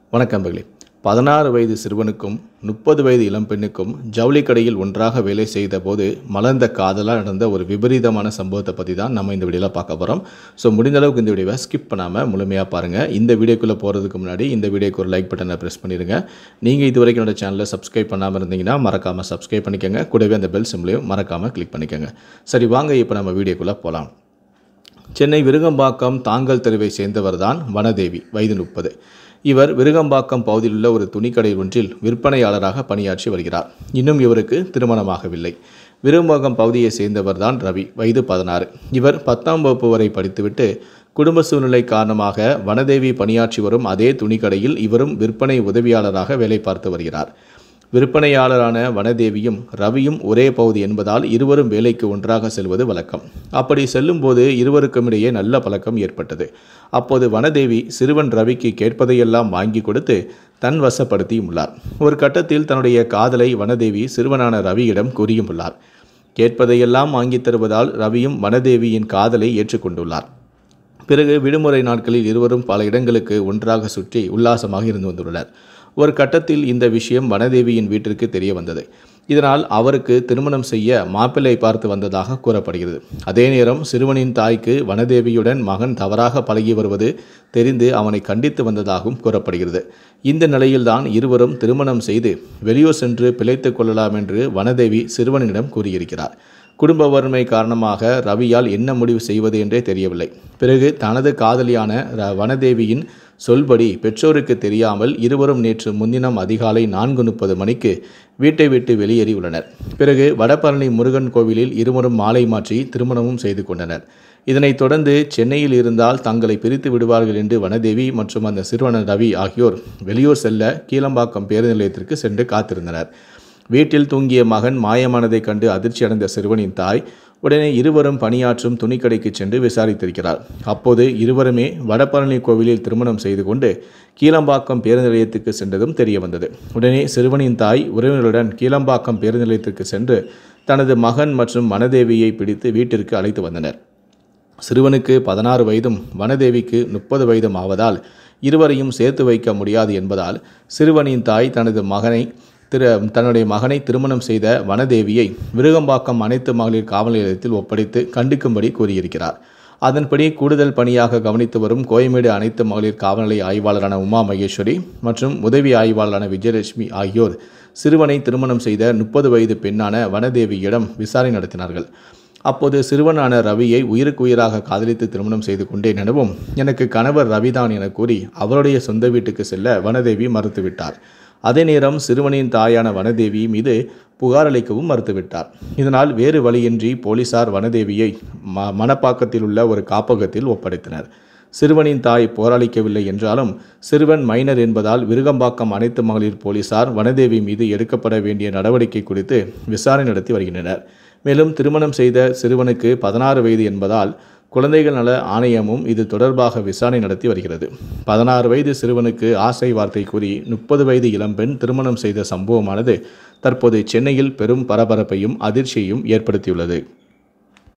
வணக்கம் நண்பர்களே. 16 வயது சிறுவனுக்கும் 30 வயது இளம்பெண்ணுக்கும் ஜவுளி கடையில் ஒன்றாக வேலை செய்த போது மலர்ந்த காதலாக நடந்த ஒரு விபரீதமான சம்பவத்தை பற்றி தான் நம்ம இந்த வீடியோவில் பார்க்க போகிறோம். ஸோ முடிந்த அளவுக்கு இந்த வீடியோவை ஸ்கிப் பண்ணாமல் முழுமையாக பாருங்கள். இந்த வீடியோக்குள்ளே போகிறதுக்கு முன்னாடி இந்த வீடியோக்கு ஒரு லைக் பட்டனை ப்ரெஸ் பண்ணிடுங்க. நீங்கள் இது வரைக்கும் என்னோட சேனலை சப்ஸ்கிரைப் பண்ணாமல் இருந்தீங்கன்னா மறக்காமல் சப்ஸ்கிரைப் பண்ணிக்கோங்க. கூடவே அந்த பெல் சிம்லையும் மறக்காமல் கிளிக் பண்ணிக்கோங்க. சரி, வாங்க இப்போ நம்ம வீடியோக்குள்ளே போகலாம். சென்னை விருகம்பாக்கம் தாங்கல் தெருவை சேர்ந்தவர் தான் வனதேவி, வயது 30. இவர் விருகம்பாக்கம் பகுதியில் உள்ள ஒரு துணிக்கடை ஒன்றில் விற்பனையாளராக பணியாற்றி வருகிறார். இன்னும் இவருக்கு திருமணமாகவில்லை. விருகம்பாக்கம் பகுதியை சேர்ந்தவர் தான் ரவி, வயது 16. இவர் 10ஆம் வகுப்பு வரை படித்துவிட்டு குடும்ப சூழ்நிலை காரணமாக வனதேவி பணியாற்றி வரும் அதே துணிக்கடையில் இவரும் விற்பனை உதவியாளராக வேலை பார்த்து வருகிறார். விற்பனையாளரான வனதேவியும் ரவியும் ஒரே பகுதி என்பதால் இருவரும் வேலைக்கு ஒன்றாக செல்வது வழக்கம். அப்படி செல்லும்போது இருவருக்கும் இடையே நல்ல பழக்கம் ஏற்பட்டது. அப்போது வனதேவி சிறுவன் ரவிக்கு கேட்பதையெல்லாம் வாங்கி கொடுத்து தன் வசப்படுத்தியும் உள்ளார். ஒரு கட்டத்தில் தன்னுடைய காதலை வனதேவி சிறுவனான ரவியிடம் கூறியும் உள்ளார். கேட்பதையெல்லாம் வாங்கி தருவதால் ரவியும் வனதேவியின் காதலை ஏற்றுக்கொண்டுள்ளார். பிறகு விடுமுறை நாட்களில் இருவரும் பல இடங்களுக்கு ஒன்றாக சுற்றி உல்லாசமாக இருந்து வந்துள்ளனர். ஒரு கட்டத்தில் இந்த விஷயம் வனதேவியின் வீட்டிற்கு தெரிய வந்தது. இதனால் அவருக்கு திருமணம் செய்ய மாப்பிள்ளை பார்த்து வந்ததாக கூறப்படுகிறது. அதே நேரம் சிறுவனின் தாய்க்கு வனதேவியுடன் மகன் தவறாக பழகி வருவது தெரிந்து அவனை கண்டித்து வந்ததாகவும் கூறப்படுகிறது. இந்த நிலையில்தான் இருவரும் திருமணம் செய்து வெளியூர் சென்று பிழைத்து கொள்ளலாம் என்று வனதேவி சிறுவனிடம் கூறியிருக்கிறார். குடும்ப வறுமை காரணமாக ரவியால் என்ன முடிவு செய்வது என்றே தெரியவில்லை. பிறகு தனது காதலியான வனதேவியின் சொல்படி பெற்றோருக்கு தெரியாமல் இருவரும் நேற்று முன்தினம் அதிகாலை 4:30 மணிக்கு வீட்டை விட்டு வெளியேறியுள்ளனர். பிறகு வடபழனி முருகன் கோவிலில் இருவரும் மாலை மாற்றி திருமணமும் செய்து கொண்டனர். இதனைத் தொடர்ந்து சென்னையில் இருந்தால் தங்களை பிரித்து விடுவார்கள் என்று வனதேவி மற்றும் அந்த சிறுவன் ரவி ஆகியோர் வெளியூர் செல்ல கீழம்பாக்கம் பேருந்து நிலையத்திற்கு சென்று காத்திருந்தனர். வீட்டில் தூங்கிய மகன் மாயமானதை கண்டு அதிர்ச்சி அடைந்த சிறுவனின் தாய் உடனே இருவரும் பணியாற்றும் துணிக்கடைக்கு சென்று விசாரித்திருக்கிறார். அப்போது இருவருமே வடபழனி கோவிலில் திருமணம் செய்து கொண்டு கீழம்பாக்கம் பேருந்து நிலையத்துக்கு சென்றதும் தெரிய வந்தது. உடனே சிறுவனின் தாய் உறவினருடன் கீழம்பாக்கம் பேருந்து நிலையத்திற்கு சென்று தனது மகன் மற்றும் வனதேவியை பிடித்து வீட்டிற்கு அழைத்து வந்தனர். சிறுவனுக்கு 16 வயதும் வனதேவிக்கு 30 வயதும் ஆவதால் இருவரையும் சேர்த்து வைக்க முடியாது என்பதால் சிறுவனின் தாய் தன்னுடைய மகனை திருமணம் செய்த வனதேவியை விருகம்பாக்கம் அனைத்து மகளிர் காவல் நிலையத்தில் ஒப்படைத்து கண்டிக்கும்படி கூறியிருக்கிறார். அதன்படி கூடுதல் பணியாக கவனித்து வரும் கோயம்பேடு அனைத்து மகளிர் காவல் நிலைய ஆய்வாளரான உமா மகேஸ்வரி மற்றும் உதவி ஆய்வாளரான விஜயலட்சுமி ஆகியோர் சிறுவனை திருமணம் செய்த 30 வயது பெண்ணான வனதேவியிடம் விசாரணை நடத்தினார்கள். அப்போது சிறுவனான ரவியை உயிருக்கு உயிராக காதலித்து திருமணம் செய்து கொண்டேன் எனவும் எனக்கு கணவர் ரவிதான் என கூறி அவருடைய சொந்த வீட்டுக்கு செல்ல வனதேவி மறுத்துவிட்டார். அதே நேரம் சிறுவனின் தாயான வனதேவி மீது புகார் அளிக்கவும் மறுத்துவிட்டார். இதனால் வேறு வழியின்றி போலீசார் வனதேவியை மணப்பாக்கத்தில் உள்ள ஒரு காப்பகத்தில் ஒப்படைத்தனர். சிறுவனின் தாய் போராளிக்கவில்லை என்றாலும் சிறுவன் மைனர் என்பதால் விருகம்பாக்கம் அனைத்து மகளிர் போலீசார் வனதேவி மீது எடுக்கப்பட வேண்டிய நடவடிக்கை குறித்து விசாரணை நடத்தி வருகின்றனர். மேலும் திருமணம் செய்த சிறுவனுக்கு 16 வயது என்பதால் குழந்தைகள் நல ஆணையமும் இது தொடர்பாக விசாரணை நடத்தி வருகிறது. 16 வயது சிறுவனுக்கு ஆசை வார்த்தை கூறி 30 வயது இளம்பெண் திருமணம் செய்த சம்பவமானது தற்போது சென்னையில் பெரும் பரபரப்பையும் அதிர்ச்சியையும் ஏற்படுத்தியுள்ளது.